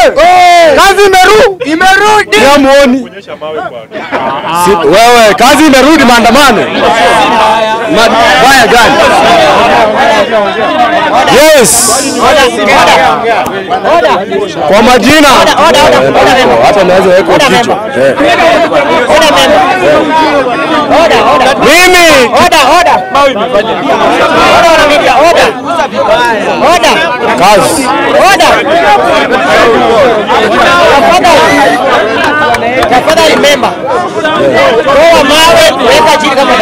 Kazi imerudi. Yamuoni. Wewe kazi imerudi maandamano. Baya gani? Yes. Kwa majina. Hata naweza weka kichwa. Mimi. Kazi. Tafadhali member. Kwa mawe weka chini kama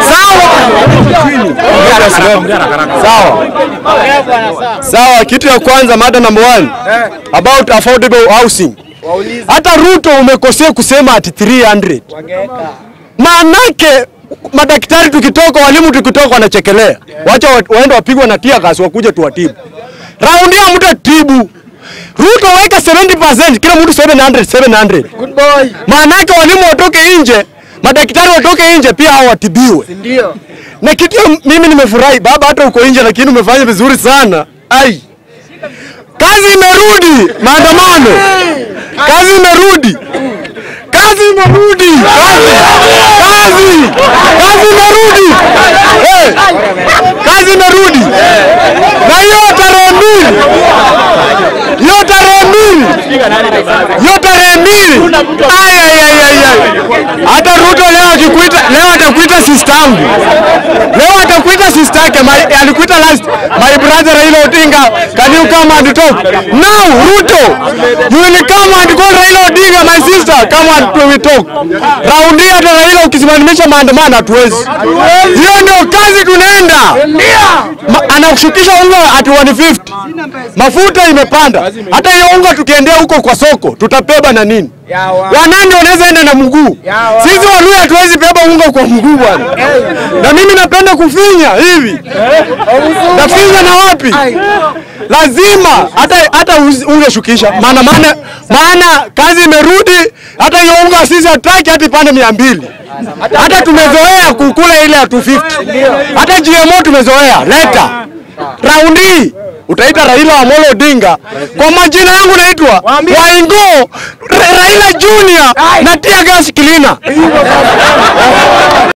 Sawa, kitu ya kwanza mada number 1 about affordable housing. Hata Ruto umekosea kusema ati 300. Maanake madaktari tukitoka, walimu tukitoka wanachekelea. Wacha waende wapigwa na tia gas wakuje tuwatibu. Raundi ya mtu atibu. Ruto weka 70%, kila mtu 700. Good boy. Maanake walimu watoke nje, madaktari watoke nje pia hao watibiwe. Ndio. Na kitu mimi nimefurahi baba, hata uko nje lakini umefanya vizuri sana. Ai. Kazi imerudi, maandamano. Kazi imerudi. Kazi imerudi. Kazi imerudi. Kazi imerudi. Na hiyo tarehe 2. Hata Ruto leo atakuita sister yangu. Leo atakuita sister yake, alikuita last my brother Raila Odinga, can you come and talk? Now Ruto, you will come and call Raila Odinga my sister, come and we talk. Raundi hata Raila ukisimamisha maandamano hatuwezi. Hiyo ndio kazi tunaenda. Anakushukisha unga at 150. Mafuta imepanda. Hata hiyo unga tukiendea huko kwa soko, tutapeba na nini? Wanani wanaweza enda na mguu. Sisi Waluya hatuwezi beba unga kwa mguu bwana. Na mimi napenda kufinya hivi. Nafinya na wapi? Lazima hata ungeshukisha. Maana kazi imerudi, hata hiyo unga sisi hataki hata pande 200. Hata tumezoea kukula ile ya 250. Hata GMO tumezoea. Leta. Raundi utaita Raila Amolo Odinga. Kwa majina yangu naitwa Waingo Raila Junior na tia gas cleaner.